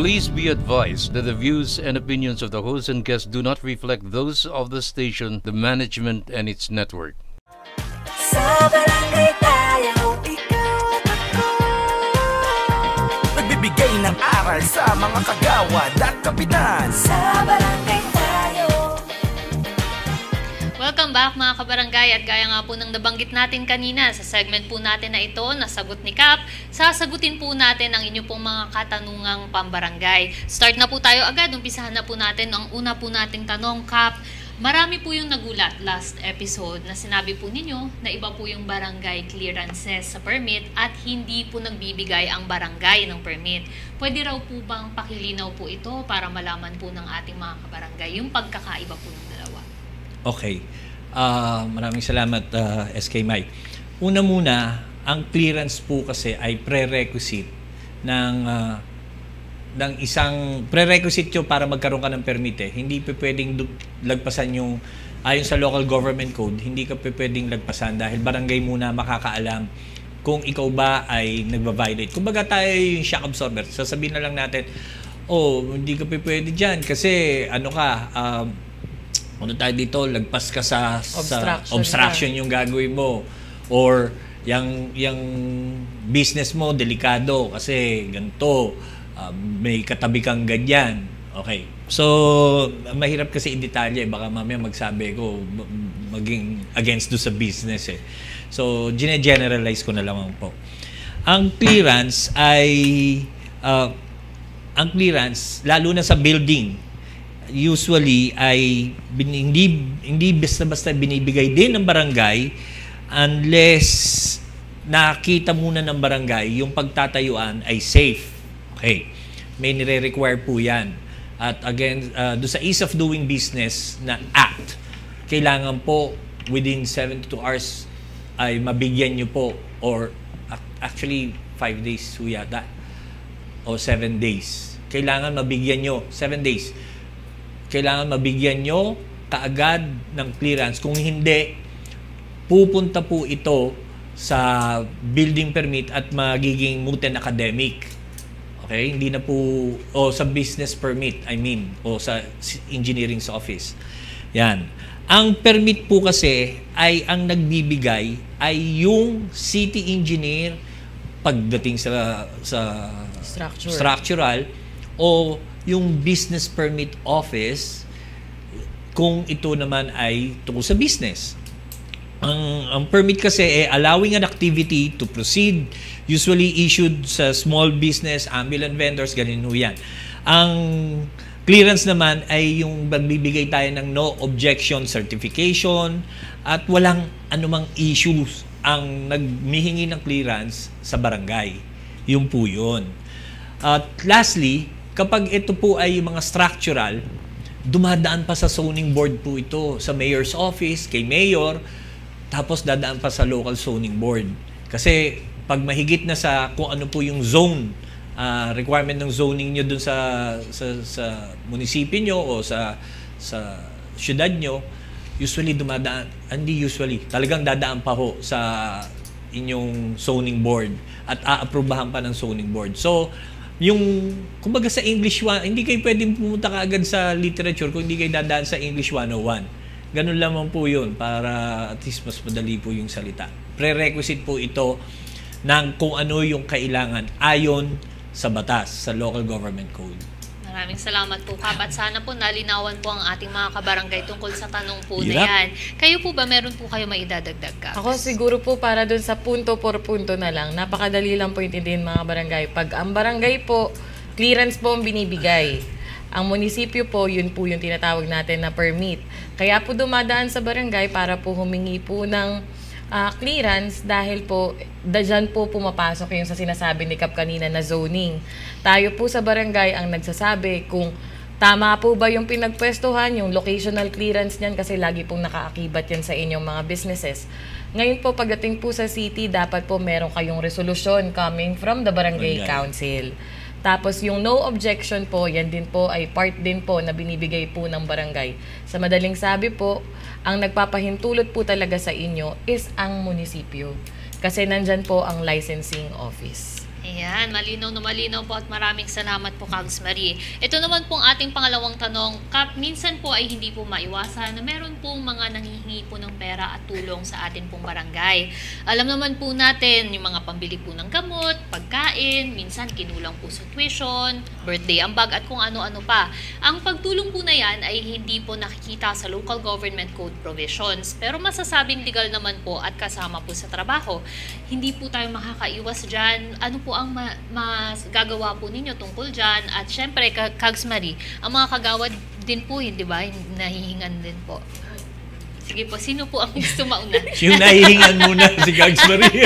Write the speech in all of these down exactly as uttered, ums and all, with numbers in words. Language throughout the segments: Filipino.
Please be advised that the views and opinions of the host and guests do not reflect those of the station, the management, and its network. Sa barangay tayo, ikaw at ako. Nagbibigay ng aral sa mga kagawad at kapitan. Sa barangay tayo. Welcome back mga kabarangay, at gaya nga po ng nabanggit natin kanina sa segment po natin na ito, nasagot ni Kap, sasagutin po natin ang inyo pong mga katanungang pambarangay. Start na po tayo agad, umpisahan na po natin ang una po nating tanong. Kap, marami po yung nagulat last episode na sinabi po ninyo na iba po yung barangay clearances sa permit at hindi po nagbibigay ang barangay ng permit. Pwede raw po bang pakilinaw po ito para malaman po ng ating mga kabarangay yung pagkakaiba po ng dalawa? Okay. Uh, maraming salamat, uh, S K Mike. Una muna, ang clearance po kasi ay prerequisite ng, uh, ng isang prerequisite yun para magkaroon ka ng permit. Eh. Hindi pa pwedeng lagpasan yung, ayon sa local government code, hindi ka pa pwedeng lagpasan dahil barangay muna makakaalam kung ikaw ba ay nagba-violate. Kumbaga tayo yung shock absorber. Sasabihin na lang natin, oh, hindi ka pa pwede dyan kasi ano ka, um, ano tayo dito, lagpas ka sa, sa obstruction, obstruction yung gagawin mo. Or yung, yung business mo, delikado kasi ganito, uh, may katabi kang ganyan. Okay. So, mahirap kasi i-detalye. Baka mamaya magsabi ko, maging against do sa business eh. So, gine-generalize ko na lamang po. Ang clearance ay, uh, ang clearance, lalo na sa building, usually ay bin, hindi hindi basta-basta binibigay din ng barangay unless nakita muna ng barangay yung pagtatayuan ay safe. Okay. May nire-require po yan. At again, uh, do sa ease of doing business na act, kailangan po within seventy-two hours ay mabigyan nyo po, or actually five days po yata o seven days. Kailangan mabigyan nyo seven days. Kailangan mabigyan nyo kaagad ng clearance. Kung hindi, pupunta po ito sa building permit at magiging moot and academic. Okay? Hindi na po, o sa business permit, I mean, o sa engineering office. Yan. Ang permit po kasi ay ang nagbibigay ay yung city engineer pagdating sa, sa Structure. structural o yung business permit office kung ito naman ay tungkol sa business. Ang, ang permit kasi ay allowing an activity to proceed, usually issued sa small business, ambulant vendors, ganun ho yan. Ang clearance naman ay yung magbibigay tayo ng no objection certification at walang anumang issues ang nagmihingi ng clearance sa barangay. Yung po yun. At lastly, kapag ito po ay mga structural, dumadaan pa sa zoning board po ito, sa mayor's office, kay mayor, tapos dadaan pa sa local zoning board. Kasi pag mahigit na sa kung ano po yung zone, uh, requirement ng zoning nyo dun sa, sa, sa munisipyo nyo o sa, sa syudad nyo, usually dumadaan, hindi usually, talagang dadaan pa ho sa inyong zoning board at aaprubahan pa ng zoning board. So, yung, kumbaga sa English, hindi kayo pwedeng pumunta kaagad sa literature kung hindi kayo dadaan sa English one oh one. Ganun lamang po yun para at least mas madali po yung salita. Prerequisite po ito ng kung ano yung kailangan ayon sa batas, sa local government code. Maraming salamat po, Kap, at sana po nalinawan po ang ating mga kabarangay tungkol sa tanong po Hirap. na yan. Kayo po ba, meron po kayo maidadagdag, Kap? Ako siguro po para dun sa punto por punto na lang, napakadali lang po intindihin mga barangay. Pag ang barangay po, clearance po ang binibigay. Ang munisipyo po, yun po yung tinatawag natin na permit. Kaya po dumadaan sa barangay para po humingi po ng uh, clearance dahil po, dyan po pumapasok yung sa sinasabi ni Kap kanina na zoning. Tayo po sa barangay ang nagsasabi kung tama po ba yung pinagpwestuhan, yung locational clearance niyan kasi lagi pong nakaakibat yan sa inyong mga businesses. Ngayon po, pagdating po sa city, dapat po meron kayong resolution coming from the barangay Barangay. council. Tapos yung no objection po, yan din po ay part din po na binibigay po ng barangay. Sa madaling sabi po, ang nagpapahintulot po talaga sa inyo is ang munisipyo. Kasi nandyan po ang licensing office. Ayan, malinaw na malinaw po at maraming salamat po, Kags Marie. Ito naman pong ating pangalawang tanong. Kap, minsan po ay hindi po maiwasan na meron pong mga nanghihingi po ng pera at tulong sa atin pong barangay. Alam naman po natin yung mga pambili po ng gamot, pagkain, minsan kinulang po sa tuition, birthday ambag at kung ano-ano pa. Ang pagtulong po na yan ay hindi po nakikita sa local government code provisions, pero masasabing legal naman po at kasama po sa trabaho. Hindi po tayo makakaiwas dyan. Ano po ang ma- mas gagawa po ninyo tungkol dyan? At syempre, Kags Marie, ang mga kagawad din po, hindi ba? Nahihingan din po. Sige po, sino po ang gusto mauna? Yung nahihingan muna si Kags Marie.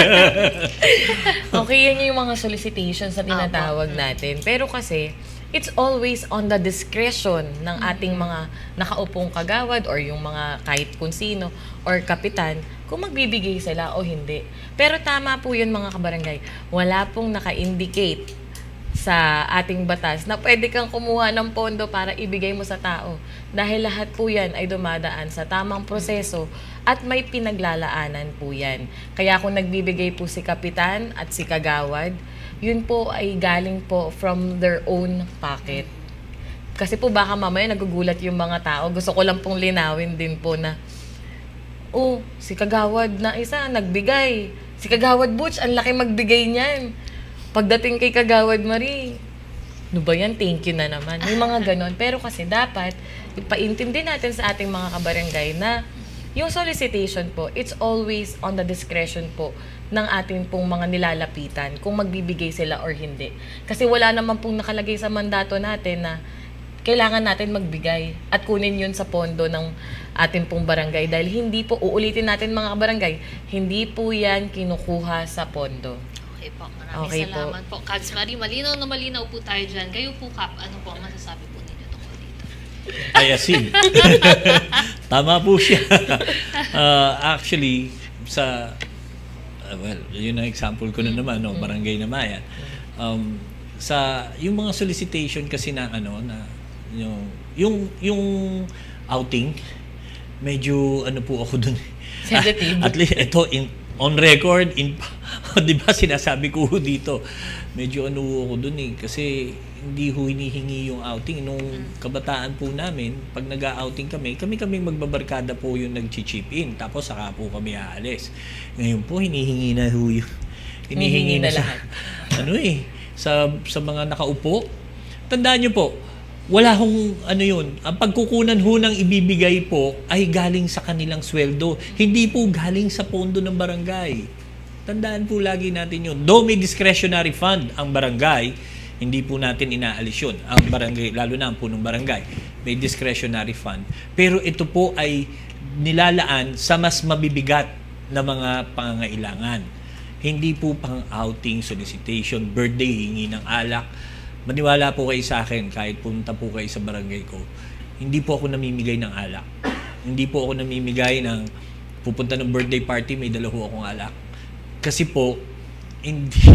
Okay, yan yung mga solicitations na tinatawag natin. Pero kasi, it's always on the discretion ng ating mga nakaupong kagawad or yung mga kahit kung sino or kapitan kung magbibigay sila o hindi. Pero tama po yun mga kabarangay. Wala pong naka-indicate sa ating batas na pwede kang kumuha ng pondo para ibigay mo sa tao. Dahil lahat po yan ay dumadaan sa tamang proseso at may pinaglalaanan po yan. Kaya kung nagbibigay po si kapitan at si kagawad, yun po ay galing po from their own pocket. Kasi po baka mamaya nagugulat yung mga tao. Gusto ko lang pong linawin din po na, oh, si kagawad na isa, nagbigay. Si kagawad Butch, ang laki magbigay niyan. Pagdating kay kagawad Marie, ano ba yan? Thank you na naman. May mga ganon. Pero kasi dapat, ipaintindi natin sa ating mga kabarangay na yung solicitation po, it's always on the discretion po ng ating pong mga nilalapitan kung magbibigay sila or hindi. Kasi wala naman pong nakalagay sa mandato natin na kailangan natin magbigay at kunin yun sa pondo ng ating pong barangay. Dahil hindi po, uulitin natin mga kabarangay, hindi po yan kinukuha sa pondo. Okay po, maraming Okay salamat po. po. Kags Marie, malinaw na malinaw po tayo dyan. Kayo po, Kap, ano po ang masasabi po ninyo tungkol dito? Ay, asin. Tama po siya. Uh, actually, sa, uh, well, yun ang example ko na naman, no, barangay na Mayan. Um, sa, yung mga solicitation kasi na, ano, na, yung, yung, yung outing, medyo, ano po ako dun. Sensitive. At least, ito, in, on record, in, di ba sinasabi ko dito, medyo ano ako dun eh, kasi hindi ho hinihingi yung outing. Nung kabataan po namin, pag nag-outing kami, kami-kaming magbabarkada po yung nag-chip in, tapos saka po kami aalis. Ngayon po, hinihingi na ho yung, hinihingi na, na lahat. Sa, ano eh, sa, sa mga nakaupo. Tandaan nyo po, wala hong ano yun, ang pagkukunan ho ng ibibigay po ay galing sa kanilang sweldo. Hindi po galing sa pondo ng barangay. Tandaan po lagi natin yun. Though may discretionary fund ang barangay, hindi po natin inaalis yun. Ang barangay, lalo na ang punong barangay, may discretionary fund. Pero ito po ay nilalaan sa mas mabibigat na mga pangangailangan. Hindi po pang outing, solicitation, birthday, hingi ng alak. Maniwala po kayo sa akin, kahit punta po kayo sa barangay ko, hindi po ako namimigay ng alak. Hindi po ako namimigay ng pupunta ng birthday party, may dala ho akong alak. Kasi po, hindi,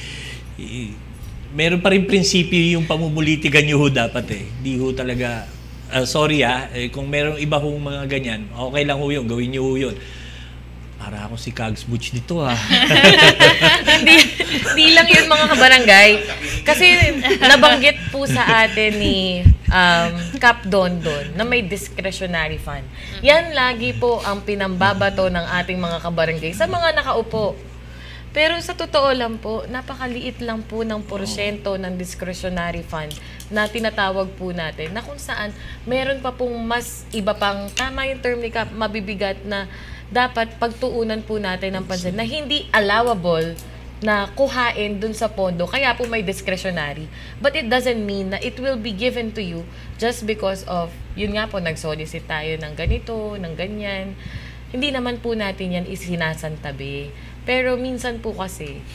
meron pa rin prinsipyo yung pamumulitigan nyo ho dapat eh. Hindi ho talaga, uh, sorry ah, eh, kung merong iba hong mga ganyan, okay lang ho yun, gawin nyo ho yun. Para ako si Kags Butch dito ah. Hindi, hindi lang yun mga kabarangay. Kasi nabanggit po sa atin ni um, Kap Dondon na may discretionary fund. Yan lagi po ang pinambabato ng ating mga kabarangay sa mga nakaupo. Pero sa totoo lang po, napakaliit lang po ng porsyento ng discretionary fund na tinatawag po natin na kung saan meron pa pong mas iba pang, tama yung term ni Kap, mabibigat na dapat pagtuunan po natin ng pansin na hindi allowable na kuhain dun sa pondo. Kaya po may discretionary. But it doesn't mean na it will be given to you just because of, yun nga po, nag-solicit tayo ng ganito, ng ganyan. Hindi naman po natin yan isinasantabi. Pero minsan po kasi,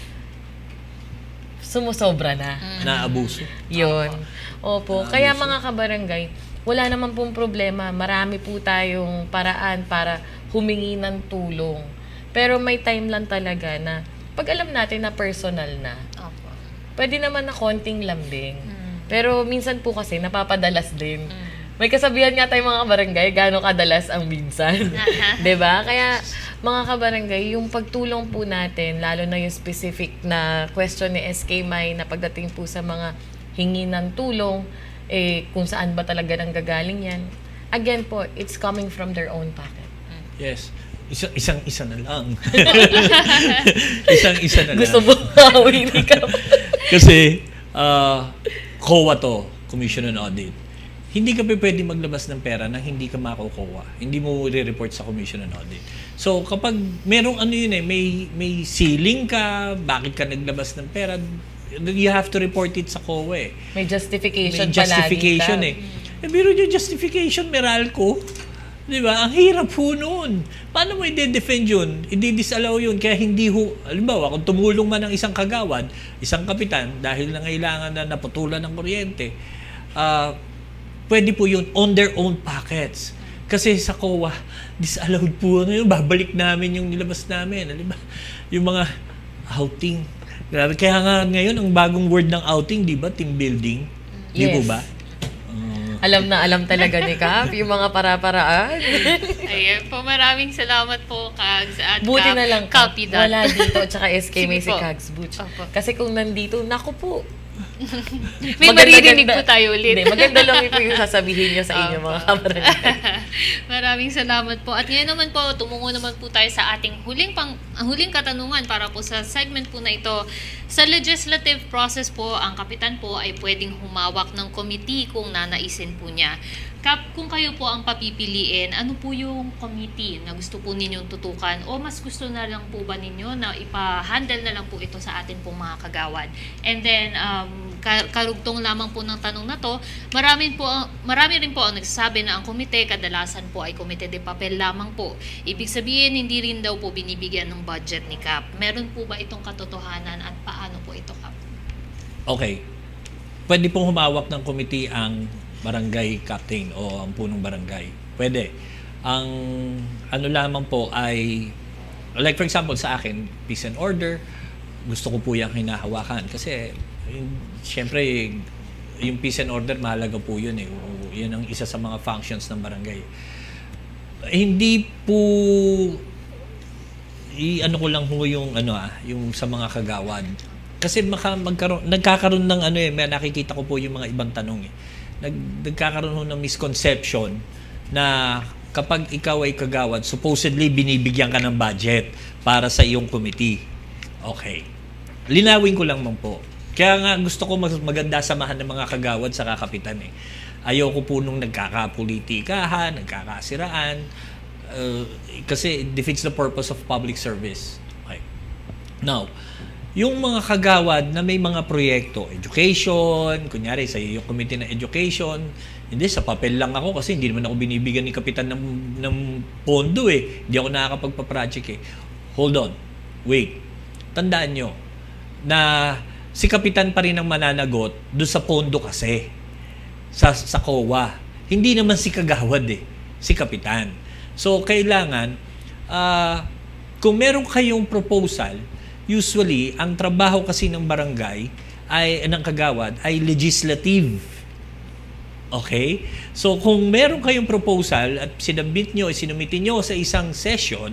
sumusobra na. Naabuso. Yun. Opo. Naabuso. Kaya mga kabarangay, wala naman pong problema. Marami po tayong paraan para humingi ng tulong. Pero may time lang talaga na pag alam natin na personal na, Opo. pwede naman na konting lambing. Mm. Pero minsan po kasi napapadalas din. Mm. May kasabihan nga tayo mga barangay, gaano kadalas ang minsan. 'Di ba? Kaya mga kabarangay, yung pagtulong po natin, lalo na yung specific na question ni S K Mai na pagdating po sa mga hingi ng tulong, eh, kung saan ba talaga nang gagaling yan. Again po, it's coming from their own pocket. Yes. Isa, isang isa na lang. isang isa na lang. Gusto mo hawin ka. Kasi, uh, C O A to, Commission on Audit. Hindi ka pa pwede maglabas ng pera nang hindi ka mako-C O A. Hindi mo re-report sa Commission on Audit. So, kapag merong ano yun eh, may, may ceiling ka, bakit ka naglabas ng pera, you have to report it sa C O A eh. May justification May justification palagi eh. Eh, biro yung justification, Meralco. Di ba? Ang hirap po nun. Paano mo i-defend yun? I-disallow yun. Kaya hindi ho, halimbawa, kung tumulong man ng isang kagawad, isang kapitan, dahil nangailangan na naputulan ng kuryente, ah, uh, pwede po yun on their own pockets. Kasi sa C O A, disallowed po ano yun, babalik namin yung nilabas namin. Di ba? Yung mga outing. Grabe. Kaya nga ngayon, ang bagong word ng outing, di ba? Team building. Di Yes. po ba? Alam na alam talaga ni Cap, yung mga para-paraan. Ayan po, maraming salamat po, Kags at Buti Cap, na lang, Cap, Kapitan. wala dito, tsaka S K may Sige si po. Kags Butch. Opo. Kasi kung nandito, naku po. May maririnig po tayo ulit. Hindi, maganda lang po yung sasabihin nyo sa inyo, Opo. mga kabarangay. Maraming salamat po. At ngayon naman po, tumungo naman po tayo sa ating huling pang ang huling katanungan para po sa segment po na ito. Sa legislative process po, ang kapitan po ay pwedeng humawak ng committee kung nanaisin po niya. Kap, kung kayo po ang papipiliin, ano po yung committee na gusto po ninyong tutukan o mas gusto na lang po ba ninyo na ipa-handle na lang po ito sa atin pong mga kagawad? And then, um, karugtong lamang po ng tanong na to, marami, po, marami rin po ang nagsasabi na ang komite kadalasan po ay komite de papel lamang po. Ibig sabihin, hindi rin daw po binibigyan ng budget ni Kap. Meron po ba itong katotohanan at paano po ito, Kap? Okay. Pwede pong humawak ng committee ang barangay captain o ang punong barangay. Pwede. Ang ano lamang po ay, like for example sa akin, peace and order, gusto ko po yung hinahawakan. Kasi, siyempre, yung peace and order, mahalaga po yun eh. Yun ang isa sa mga functions ng barangay. Hindi po, i-ano ko lang po yung, ano ah, yung sa mga kagawad. Kasi maka, magkaroon, nagkakaroon ng ano eh, may nakikita ko po yung mga ibang tanong eh. Nag, nagkakaroon ho ng misconception na kapag ikaw ay kagawad, supposedly binibigyan ka ng budget para sa iyong committee. Okay. Linawin ko lang man po. Kaya nga gusto ko mag maganda samahan ng mga kagawad sa kakapitan eh. Ayoko po nung nagkakapolitikahan, nagkakasiraan, uh, kasi it defeats the purpose of public service. Okay. Now, yung mga kagawad na may mga proyekto, education, kunyari sa yung committee na education, hindi, sa papel lang ako kasi hindi naman ako binibigyan ni kapitan ng, ng pondo eh. Hindi ako nakakapagpa-project eh. Hold on. Wait. Tandaan nyo na si kapitan pa rin ang mananagot doon sa pondo kasi. Sa, sa C O A. Hindi naman si kagawad eh. Si kapitan. So, kailangan, uh, kung meron kayong proposal, usually, ang trabaho kasi ng barangay ay ng kagawad ay legislative. Okay? So, kung meron kayong proposal at sinabit nyo, sinumitin nyo sa isang session,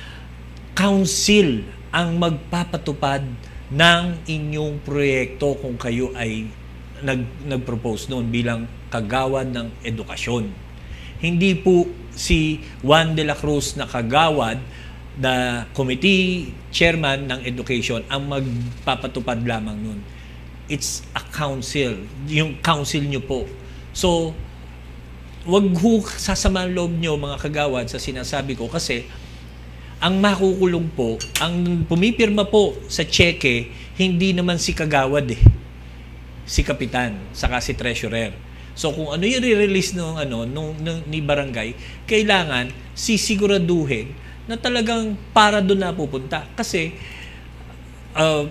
council ang magpapatupad ng inyong proyekto kung kayo ay nag, nag-propose noon bilang kagawad ng edukasyon. Hindi po si Juan de la Cruz na kagawad the committee chairman ng education ang magpapatupad lamang nun. It's a council. Yung council nyo po. So, wag ho sasama ang loob nyo mga kagawad sa sinasabi ko kasi ang makukulong po, ang pumipirma po sa cheque, hindi naman si kagawad eh. Si kapitan, saka si treasurer. So kung ano yung re-release ng ano nung, nung ni barangay, kailangan sisiguraduhin na talagang para doon na pupunta kasi uh,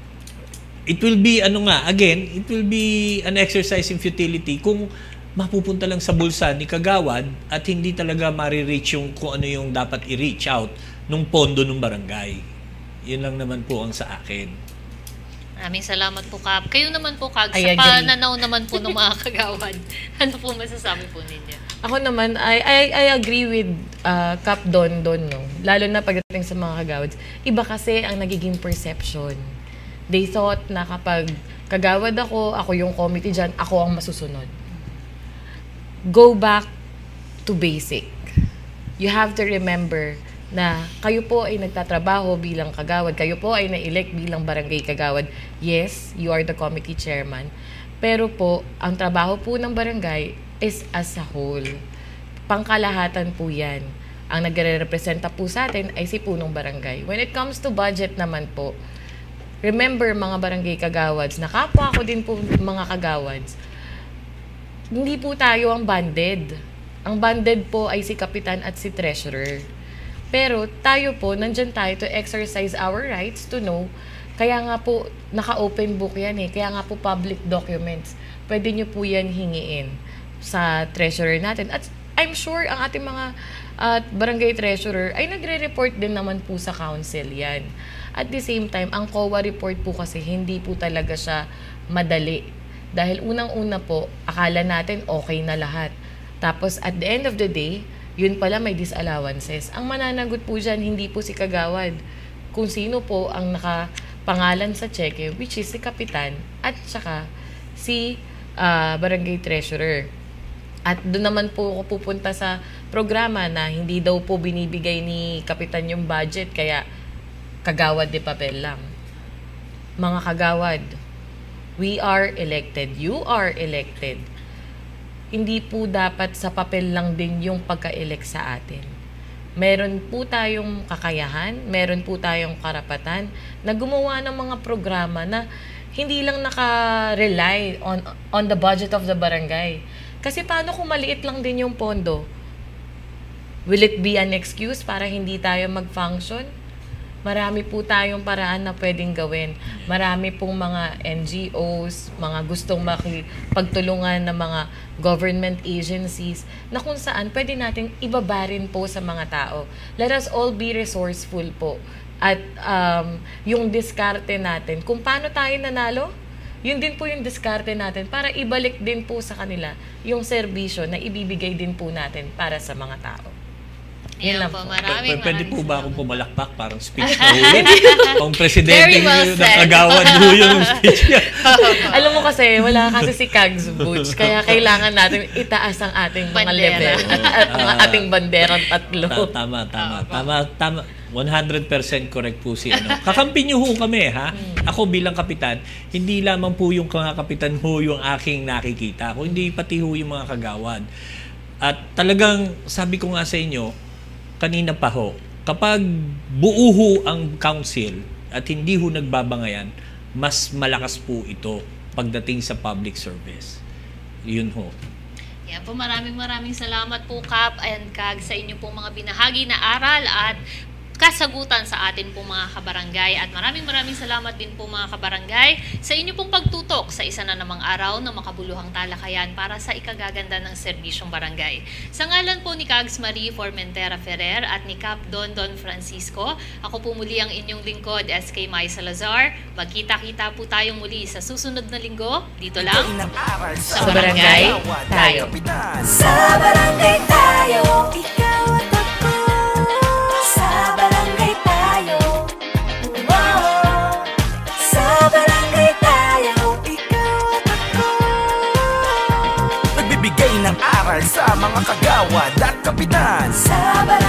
it will be ano nga again it will be an exercise in futility kung mapupunta lang sa bulsa ni kagawad at hindi talaga mari-reach yung kung ano yung dapat i-reach out nung pondo ng barangay. Yun lang naman po ang sa akin. Maraming salamat po, Kap. Kayo naman po, Kag, I sa agree. pananaw naman po ng mga kagawad. Ano po masasabi po ninyo? Ako naman, I, I, I agree with uh, Cap Don Don, no? Lalo na pagdating sa mga kagawads. Iba kasi ang nagiging perception. They thought na kapag kagawad ako, ako yung committee dyan, ako ang masusunod. Go back to basic. You have to remember na kayo po ay nagtatrabaho bilang kagawad, kayo po ay na-elect bilang barangay kagawad. Yes, you are the committee chairman. Pero po, ang trabaho po ng barangay is as a whole. Pangkalahatan po yan. Ang nagre-representa po sa atin ay si punong barangay. When it comes to budget naman po, remember mga barangay kagawads, na kapwa ko din po mga kagawads, hindi po tayo ang banded. Ang banded po ay si kapitan at si treasurer. Pero tayo po, nandyan tayo to exercise our rights to know. Kaya nga po, naka-open book yan eh. Kaya nga po public documents. Pwede nyo po yan hingiin sa treasurer natin. At I'm sure ang ating mga uh, barangay treasurer ay nagre-report din naman po sa council yan. At the same time, ang C O A report po kasi hindi po talaga siya madali. Dahil unang-una po, akala natin okay na lahat. Tapos at the end of the day, yun pala may disallowances. Ang mananagot po dyan, hindi po si kagawad. Kung sino po ang nakapangalan sa cheque, which is si kapitan at saka si uh, barangay treasurer. At doon naman po ako pupunta sa programa na hindi daw po binibigay ni kapitan yung budget, kaya kagawad de papel lang. Mga kagawad, we are elected. You are elected. Hindi po dapat sa papel lang din yung pagka-elect sa atin. Meron po tayong kakayahan, meron po tayong karapatan na gumawa ng mga programa na hindi lang naka-rely on, on the budget of the barangay. Kasi paano kung maliit lang din yung pondo? Will it be an excuse para hindi tayo mag-function? Marami po tayong paraan na pwedeng gawin. Marami pong mga N G Os, mga gustong makipagtulungan ng mga government agencies na kung saan pwede natin ibabarin po sa mga tao. Let us all be resourceful po. At um, yung diskarte natin, kung paano tayo nanalo, yun din po yung diskarte natin para ibalik din po sa kanila yung serbisyo na ibibigay din po natin para sa mga tao. Yan lang po, po. maraming, Pwede maraming po ba akong salamat. pumalakpak parang speech na ulit? Kung presidente Very well ng said. kagawad mo yung speech niya. Alam mo kasi, wala kasi si Kags Butch, kaya kailangan natin itaas ang ating mga Bandera. level at, at mga Ah. ating banderang tatlo. Ta- Tama, tama, tama, tama. one hundred percent correct po si ano. Kakampi niyo ho kami, ha? Ako bilang kapitan, hindi lamang po yung mga kapitan ho yung aking nakikita, kundi pati ho yung mga kagawad. At talagang, sabi ko nga sa inyo, kanina pa ho, kapag buo ho ang council at hindi ho nagbabangayan, mas malakas po ito pagdating sa public service. Yun ho. Yan po, maraming maraming salamat po, Kap and Kag, sa inyo pong mga binahagi na aral at kasagutan sa atin po mga kabarangay. At maraming maraming salamat din po mga kabarangay sa inyo pong pagtutok sa isa na namang araw na makabuluhang talakayan para sa ikagaganda ng serbisyong barangay. Sa ngalan po ni Kags Marie Formentera Ferrer at ni Cap Don Don Francisco, ako po muli ang inyong lingkod, S K Mai Salazar. Magkita-kita po tayong muli sa susunod na linggo, dito lang Inaaral sa Sa barangay, kagawad at tayo. kapitan. Sa barangay tayo, ikaw at ako. Sa barangay tayo, wow. Sa barangay tayo, ikaw at ako. Nagbibigay ng aral sa mga kagawad at kapitan. Sa barangay